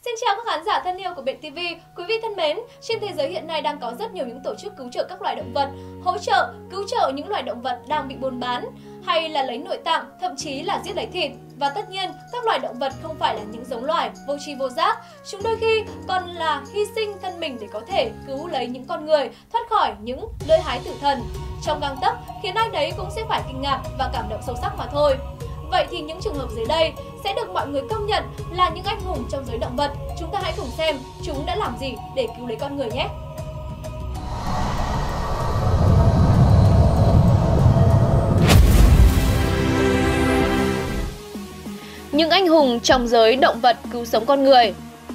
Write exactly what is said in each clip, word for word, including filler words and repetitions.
Xin chào các khán giả thân yêu của Biển ti vi. Quý vị thân mến, trên thế giới hiện nay đang có rất nhiều những tổ chức cứu trợ các loài động vật, hỗ trợ, cứu trợ những loài động vật đang bị buôn bán, hay là lấy nội tạng, thậm chí là giết lấy thịt. Và tất nhiên, các loài động vật không phải là những giống loài vô tri vô giác. Chúng đôi khi còn là hy sinh thân mình để có thể cứu lấy những con người thoát khỏi những lưỡi hái tử thần. Trong gang tấc khiến ai đấy cũng sẽ phải kinh ngạc và cảm động sâu sắc mà thôi. Vậy thì những trường hợp dưới đây sẽ được mọi người công nhận là những anh hùng trong giới động vật. Chúng ta hãy cùng xem chúng đã làm gì để cứu lấy con người nhé! Những anh hùng trong giới động vật cứu sống con người.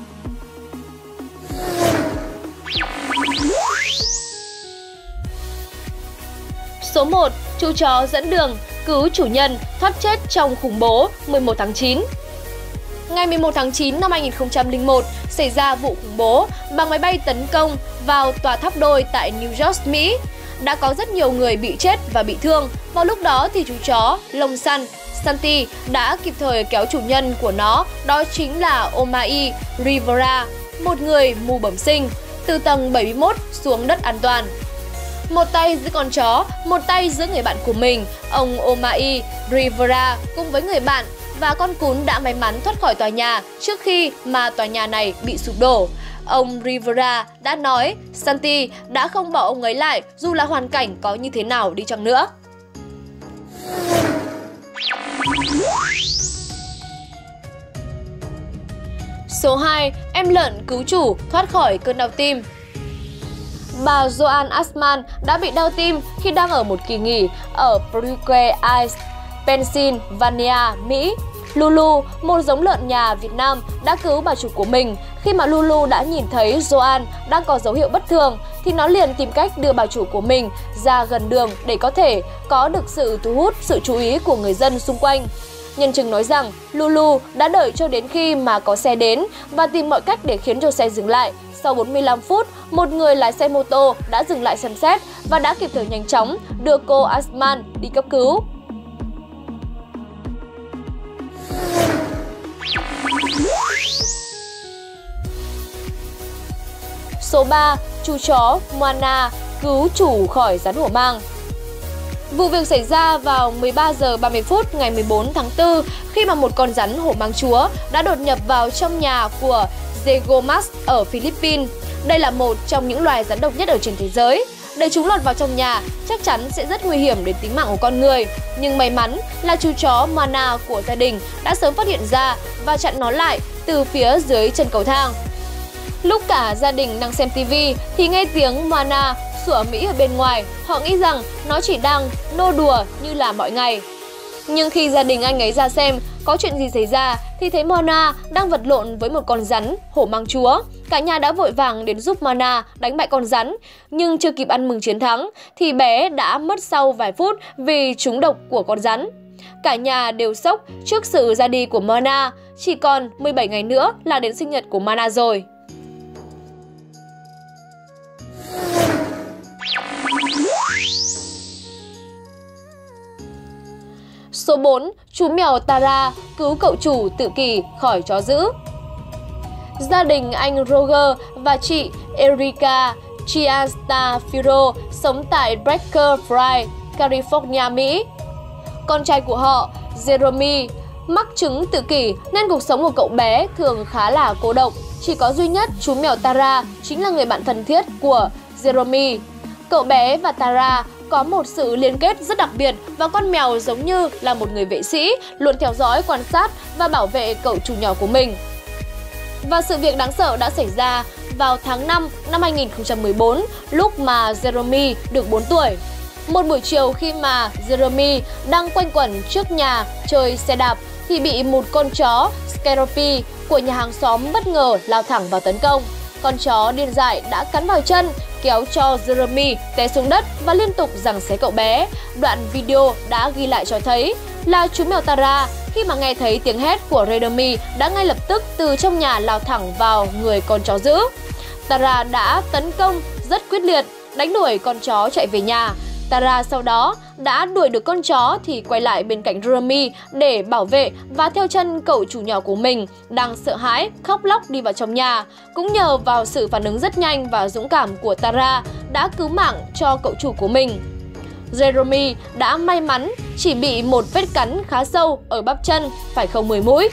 Số một. Chú chó dẫn đường cứu chủ nhân thoát chết trong khủng bố mười một tháng chín. Ngày mười một tháng chín năm hai nghìn không trăm lẻ một, xảy ra vụ khủng bố bằng máy bay tấn công vào tòa tháp đôi tại New York, Mỹ. Đã có rất nhiều người bị chết và bị thương. Vào lúc đó thì chú chó lông săn Santi đã kịp thời kéo chủ nhân của nó, đó chính là Omai Rivera, một người mù bẩm sinh, từ tầng bảy mươi mốt xuống đất an toàn. Một tay giữ con chó, một tay giữ người bạn của mình, ông Omai Rivera cùng với người bạn và con cún đã may mắn thoát khỏi tòa nhà trước khi mà tòa nhà này bị sụp đổ. Ông Rivera đã nói Santi đã không bỏ ông ấy lại dù là hoàn cảnh có như thế nào đi chăng nữa. Số hai. Em lợn cứu chủ thoát khỏi cơn đau tim. Bà Joan Asman đã bị đau tim khi đang ở một kỳ nghỉ ở Brooklyn Heights, Pennsylvania, Mỹ. Lulu, một giống lợn nhà Việt Nam, đã cứu bà chủ của mình. Khi mà Lulu đã nhìn thấy Joan đang có dấu hiệu bất thường thì nó liền tìm cách đưa bà chủ của mình ra gần đường để có thể có được sự thu hút sự chú ý của người dân xung quanh. Nhân chứng nói rằng Lulu đã đợi cho đến khi mà có xe đến và tìm mọi cách để khiến cho xe dừng lại. Sau bốn mươi lăm phút, một người lái xe mô tô đã dừng lại xem xét và đã kịp thời nhanh chóng đưa cô Asman đi cấp cứu. Số ba. Chú chó Moana cứu chủ khỏi rắn hổ mang. Vụ việc xảy ra vào mười ba giờ ba mươi phút ngày mười bốn tháng tư khi mà một con rắn hổ mang chúa đã đột nhập vào trong nhà của Zegomas ở Philippines. Đây là một trong những loài rắn độc nhất ở trên thế giới. Để chúng lọt vào trong nhà chắc chắn sẽ rất nguy hiểm đến tính mạng của con người. Nhưng may mắn là chú chó Moana của gia đình đã sớm phát hiện ra và chặn nó lại từ phía dưới chân cầu thang. Lúc cả gia đình đang xem tivi thì nghe tiếng Moana sủa ầm ĩ ở bên ngoài. Họ nghĩ rằng nó chỉ đang nô đùa như là mọi ngày. Nhưng khi gia đình anh ấy ra xem có chuyện gì xảy ra thì thấy Moana đang vật lộn với một con rắn hổ mang chúa. Cả nhà đã vội vàng đến giúp Moana đánh bại con rắn. Nhưng chưa kịp ăn mừng chiến thắng thì bé đã mất sau vài phút vì trúng độc của con rắn. Cả nhà đều sốc trước sự ra đi của Moana. Chỉ còn mười bảy ngày nữa là đến sinh nhật của Moana rồi. Số bốn. Chú mèo Tara cứu cậu chủ tự kỷ khỏi chó dữ. Gia đình anh Roger và chị Erica Chiastafiro sống tại Bakersfield, California, Mỹ. Con trai của họ, Jeremy, mắc chứng tự kỷ nên cuộc sống của cậu bé thường khá là cô độc. Chỉ có duy nhất chú mèo Tara chính là người bạn thân thiết của Jeremy. Cậu bé và Tara có một sự liên kết rất đặc biệt và con mèo giống như là một người vệ sĩ, luôn theo dõi, quan sát và bảo vệ cậu chủ nhỏ của mình. Và sự việc đáng sợ đã xảy ra vào tháng năm năm hai nghìn không trăm mười bốn, lúc mà Jeremy được bốn tuổi. Một buổi chiều khi mà Jeremy đang quanh quẩn trước nhà chơi xe đạp thì bị một con chó Skeropy của nhà hàng xóm bất ngờ lao thẳng vào tấn công. Con chó điên dại đã cắn vào chân, kéo cho Jeremy té xuống đất và liên tục giằng xé cậu bé. Đoạn video đã ghi lại cho thấy là chú mèo Tara khi mà nghe thấy tiếng hét của Jeremy đã ngay lập tức từ trong nhà lao thẳng vào người con chó dữ. Tara đã tấn công rất quyết liệt, đánh đuổi con chó chạy về nhà. Tara sau đó đã đuổi được con chó thì quay lại bên cạnh Jeremy để bảo vệ và theo chân cậu chủ nhỏ của mình đang sợ hãi, khóc lóc đi vào trong nhà. Cũng nhờ vào sự phản ứng rất nhanh và dũng cảm của Tara đã cứu mạng cho cậu chủ của mình. Jeremy đã may mắn chỉ bị một vết cắn khá sâu ở bắp chân, phải không mười mũi.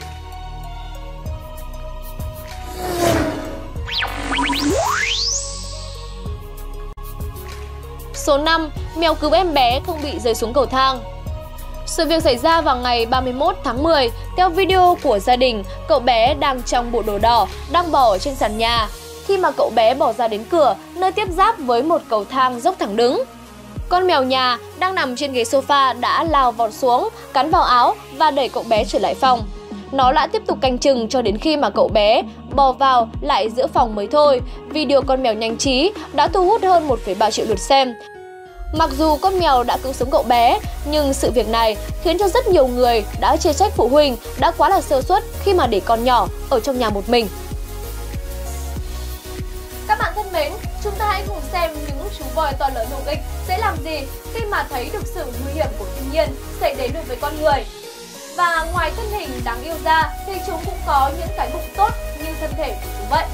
Số năm. Mèo cứu em bé không bị rơi xuống cầu thang. Sự việc xảy ra vào ngày ba mươi mốt tháng mười. Theo video của gia đình, cậu bé đang trong bộ đồ đỏ, đang bò trên sàn nhà. Khi mà cậu bé bò ra đến cửa, nơi tiếp giáp với một cầu thang dốc thẳng đứng, con mèo nhà đang nằm trên ghế sofa đã lao vọt xuống, cắn vào áo và đẩy cậu bé trở lại phòng. Nó đã tiếp tục canh chừng cho đến khi mà cậu bé bò vào lại giữa phòng mới thôi. Video con mèo nhanh trí đã thu hút hơn một phẩy ba triệu lượt xem. Mặc dù con mèo đã cứu sống cậu bé, nhưng sự việc này khiến cho rất nhiều người đã chê trách phụ huynh đã quá là sơ suất khi mà để con nhỏ ở trong nhà một mình. Các bạn thân mến, chúng ta hãy cùng xem những chú voi to lớn hữu ích sẽ làm gì khi mà thấy được sự nguy hiểm của thiên nhiên xảy đến đối với con người. Và ngoài thân hình đáng yêu ra thì chúng cũng có những cái bụng tốt như thân thể của chúng vậy.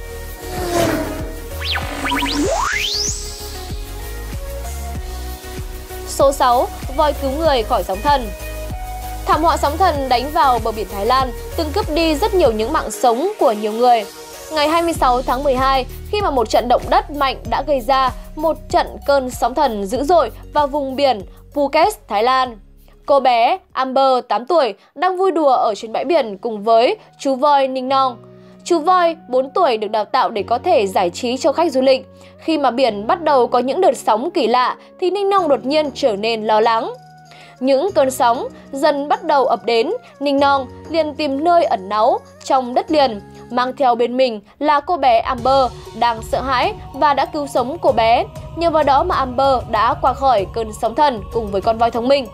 Số sáu. Voi cứu người khỏi sóng thần. Thảm họa sóng thần đánh vào bờ biển Thái Lan từng cướp đi rất nhiều những mạng sống của nhiều người. Ngày hai mươi sáu tháng mười hai, khi mà một trận động đất mạnh đã gây ra một trận cơn sóng thần dữ dội vào vùng biển Phuket, Thái Lan. Cô bé Amber, tám tuổi, đang vui đùa ở trên bãi biển cùng với chú voi Ninh Nong. Chú voi bốn tuổi được đào tạo để có thể giải trí cho khách du lịch. Khi mà biển bắt đầu có những đợt sóng kỳ lạ thì Ninh Nong đột nhiên trở nên lo lắng. Những cơn sóng dần bắt đầu ập đến, Ninh Nong liền tìm nơi ẩn náu trong đất liền, mang theo bên mình là cô bé Amber đang sợ hãi và đã cứu sống cô bé. Nhờ vào đó mà Amber đã qua khỏi cơn sóng thần cùng với con voi thông minh.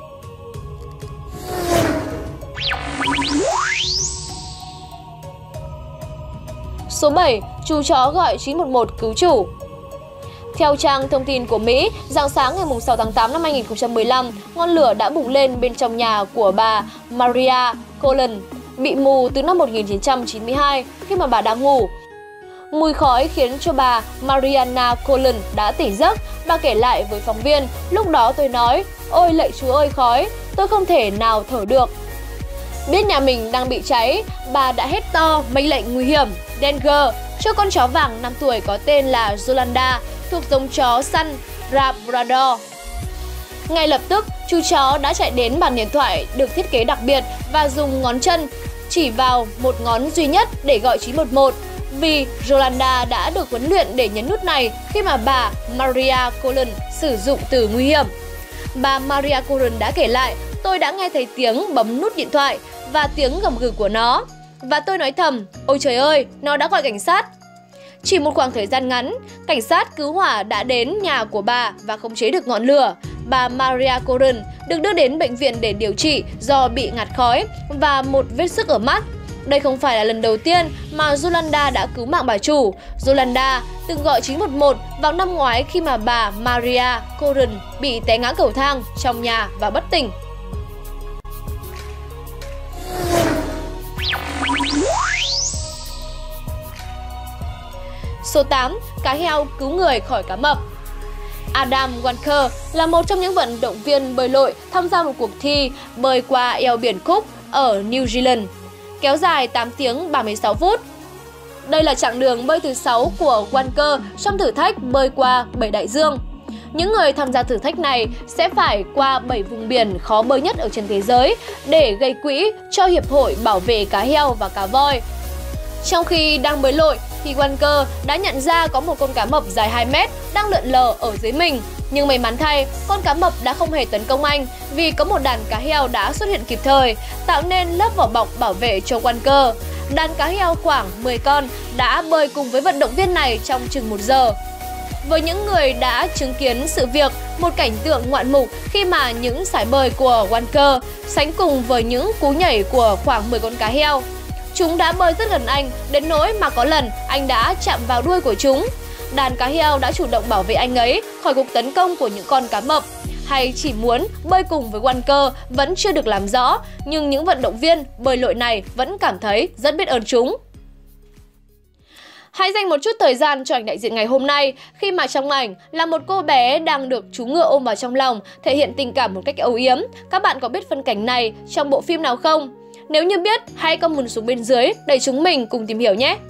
Số bảy. Chú chó gọi chín một một cứu chủ. Theo trang thông tin của Mỹ, rạng sáng ngày sáu tháng tám năm hai nghìn không trăm mười lăm, ngọn lửa đã bùng lên bên trong nhà của bà Maria Cullen, bị mù từ năm một nghìn chín trăm chín mươi hai khi mà bà đang ngủ. Mùi khói khiến cho bà Mariana Cullen đã tỉnh giấc. Bà kể lại với phóng viên, lúc đó tôi nói, ôi lạy Chúa ơi khói, tôi không thể nào thở được. Biết nhà mình đang bị cháy, bà đã hét to mệnh lệnh nguy hiểm, danger, cho con chó vàng năm tuổi có tên là Yolanda, thuộc giống chó săn Labrador. Ngay lập tức, chú chó đã chạy đến bàn điện thoại được thiết kế đặc biệt và dùng ngón chân chỉ vào một ngón duy nhất để gọi chín một một. Vì Yolanda đã được huấn luyện để nhấn nút này khi mà bà Maria Cullen sử dụng từ nguy hiểm. Bà Maria Cullen đã kể lại, tôi đã nghe thấy tiếng bấm nút điện thoại và tiếng gầm gừ của nó. Và tôi nói thầm, ôi trời ơi, nó đã gọi cảnh sát. Chỉ một khoảng thời gian ngắn, cảnh sát cứu hỏa đã đến nhà của bà và khống chế được ngọn lửa. Bà Maria Cullen được đưa đến bệnh viện để điều trị do bị ngạt khói và một vết xước ở mắt. Đây không phải là lần đầu tiên mà Yolanda đã cứu mạng bà chủ. Yolanda từng gọi chín một một vào năm ngoái khi mà bà Maria Cullen bị té ngã cầu thang trong nhà và bất tỉnh. Số tám. Cá heo cứu người khỏi cá mập. Adam Walker là một trong những vận động viên bơi lội tham gia một cuộc thi bơi qua eo biển Cook ở New Zealand, kéo dài tám tiếng ba mươi sáu phút. Đây là chặng đường bơi thứ sáu của Walker trong thử thách bơi qua bảy đại dương. Những người tham gia thử thách này sẽ phải qua bảy vùng biển khó bơi nhất ở trên thế giới để gây quỹ cho Hiệp hội Bảo vệ Cá heo và Cá voi. Trong khi đang bơi lội thì Walker đã nhận ra có một con cá mập dài hai mét đang lượn lờ ở dưới mình. Nhưng may mắn thay, con cá mập đã không hề tấn công anh vì có một đàn cá heo đã xuất hiện kịp thời, tạo nên lớp vỏ bọc bảo vệ cho Walker. Đàn cá heo khoảng mười con đã bơi cùng với vận động viên này trong chừng một giờ. Với những người đã chứng kiến sự việc, một cảnh tượng ngoạn mục khi mà những sải bơi của Walker sánh cùng với những cú nhảy của khoảng mười con cá heo. Chúng đã bơi rất gần anh, đến nỗi mà có lần anh đã chạm vào đuôi của chúng. đàn cá heo đã chủ động bảo vệ anh ấy khỏi cuộc tấn công của những con cá mập, hay chỉ muốn bơi cùng với Walker vẫn chưa được làm rõ, nhưng những vận động viên bơi lội này vẫn cảm thấy rất biết ơn chúng. Hãy dành một chút thời gian cho ảnh đại diện ngày hôm nay, khi mà trong ảnh là một cô bé đang được chú ngựa ôm vào trong lòng, thể hiện tình cảm một cách âu yếm. Các bạn có biết phân cảnh này trong bộ phim nào không? Nếu như biết, hãy comment xuống bên dưới để chúng mình cùng tìm hiểu nhé!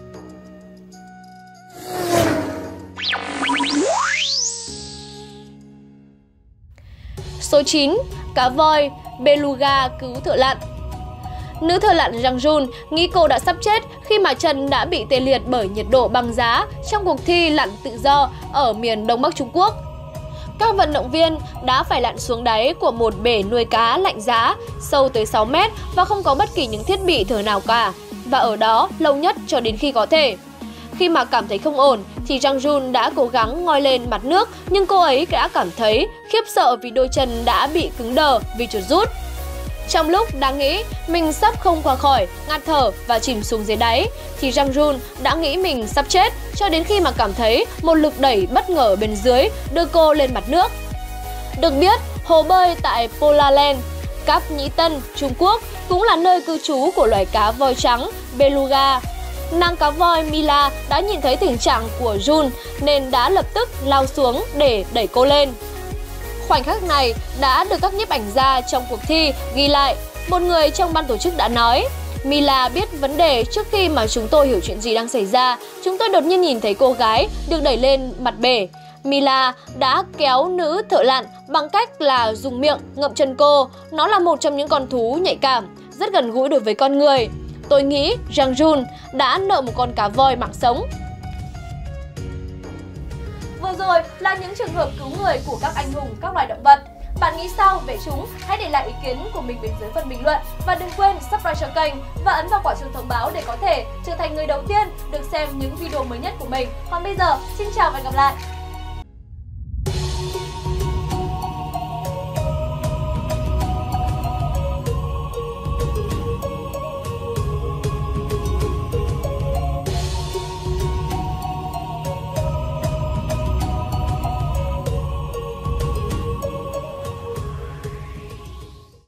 Số chín. Cá voi Beluga cứu thợ lặn. Nữ thợ lặn Jang Jun nghĩ cô đã sắp chết khi mà chân đã bị tê liệt bởi nhiệt độ băng giá trong cuộc thi lặn tự do ở miền Đông Bắc Trung Quốc. Các vận động viên đã phải lặn xuống đáy của một bể nuôi cá lạnh giá sâu tới sáu mét và không có bất kỳ những thiết bị thở nào cả, và ở đó lâu nhất cho đến khi có thể. Khi mà cảm thấy không ổn thì Jang Jun đã cố gắng ngoi lên mặt nước, nhưng cô ấy đã cảm thấy khiếp sợ vì đôi chân đã bị cứng đờ vì chuột rút. Trong lúc đang nghĩ mình sắp không qua khỏi, ngạt thở và chìm xuống dưới đáy, thì Jang Jun đã nghĩ mình sắp chết, cho đến khi mà cảm thấy một lực đẩy bất ngờ ở bên dưới đưa cô lên mặt nước. Được biết, hồ bơi tại Polaland, Cáp Nhĩ Tân, Trung Quốc cũng là nơi cư trú của loài cá voi trắng Beluga. Nàng cá voi Mila đã nhìn thấy tình trạng của Jun nên đã lập tức lao xuống để đẩy cô lên. Khoảnh khắc này đã được các nhiếp ảnh gia trong cuộc thi ghi lại. Một người trong ban tổ chức đã nói: Mila biết vấn đề trước khi mà chúng tôi hiểu chuyện gì đang xảy ra. Chúng tôi đột nhiên nhìn thấy cô gái được đẩy lên mặt bể. Mila đã kéo nữ thợ lặn bằng cách là dùng miệng ngậm chân cô. Nó là một trong những con thú nhạy cảm, rất gần gũi đối với con người. Tôi nghĩ Jang Jun đã nợ một con cá voi mạng sống. Vừa rồi là những trường hợp cứu người của các anh hùng các loài động vật. Bạn nghĩ sao về chúng? Hãy để lại ý kiến của mình bên dưới phần bình luận. Và đừng quên subscribe cho kênh và ấn vào quả chuông thông báo để có thể trở thành người đầu tiên được xem những video mới nhất của mình. Còn bây giờ, xin chào và hẹn gặp lại!